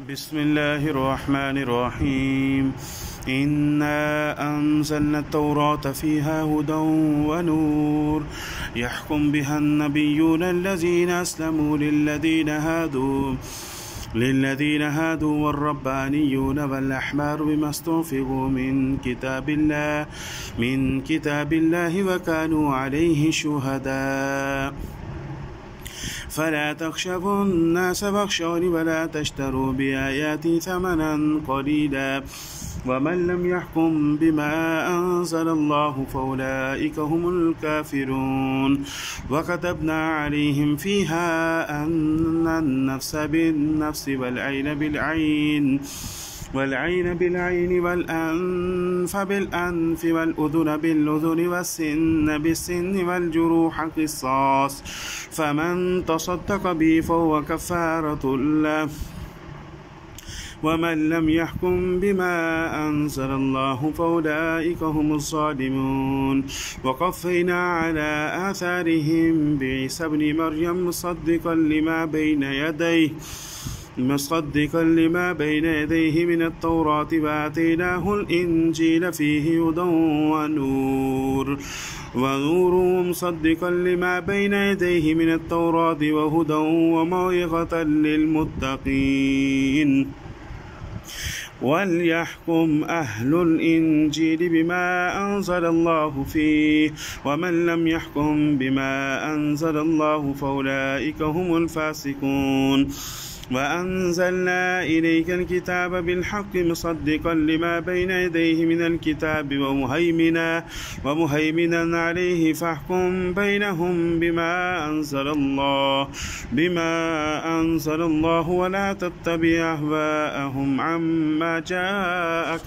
بسم الله الرحمن الرحيم. إنا أنزلنا التوراة فيها هدى ونور يحكم بها النبيون الذين أسلموا للذين هادوا والربانيون والأحبار بما استحفظوا من كتاب الله وكانوا عليه شهداء. فلا تخشوا الناس واخشوني ولا تشتروا بآياتي ثمنا قليلا ومن لم يحكم بما أنزل الله فأولئك هم الكافرون. وكتبنا عليهم فيها أن النفس بالنفس والعين بالعين والأنف بالأنف والأذن بالأذن والسن بالسن والجروح قصاص فمن تصدق به فهو كفارة له ومن لم يحكم بما أنزل الله فأولئك هم الظالمون. وقفينا على آثارهم بعيسى ابن مريم مصدقا لما بين يديه من التوراة وآتيناه الإنجيل فيه هدى ونور مصدقا لما بين يديه من التوراة وهدى وموعظة للمتقين. وليحكم أهل الإنجيل بما أنزل الله فيه ومن لم يحكم بما أنزل الله فأولئك هم الفاسقون. وأنزلنا إليك الكتاب بالحق مصدقا لما بين يديه من الكتاب ومهيمنا عليه فاحكم بينهم بما أنزل الله ولا تتبع أهواءهم عما جاءك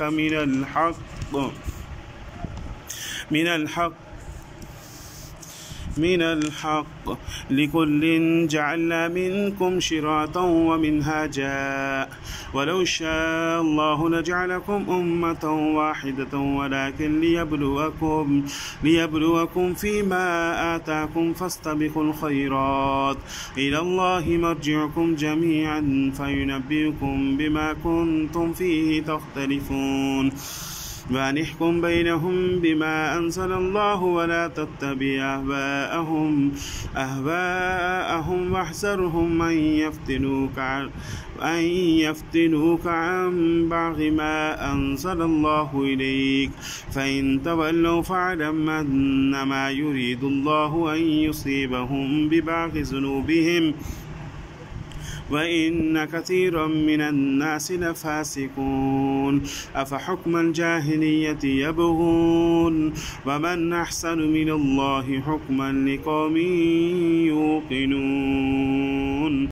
من الحق لكل جعلنا منكم شرعة ومنهاجا ولو شاء الله لجعلكم أمة واحدة ولكن ليبلوكم فيما آتاكم فاستبقوا الخيرات إلى الله مرجعكم جميعا فينبئكم بما كنتم فيه تختلفون. وأن احكم بينهم بما أنزل الله ولا تتبع أهواءهم واحذرهم أن يفتنوك عن بعض ما أنزل الله إليك فإن تولوا فاعلم أنما يريد الله أن يصيبهم ببعض ذنوبهم وإن كثيرا من الناس لفاسقون. أفحكم الجاهلية يبغون ومن أحسن من الله حكما لقوم يوقنون.